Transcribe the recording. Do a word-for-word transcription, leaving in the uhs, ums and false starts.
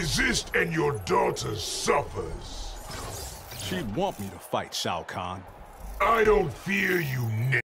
Resist and your daughter suffers. She'd want me to fight Shao Kahn. I don't fear you,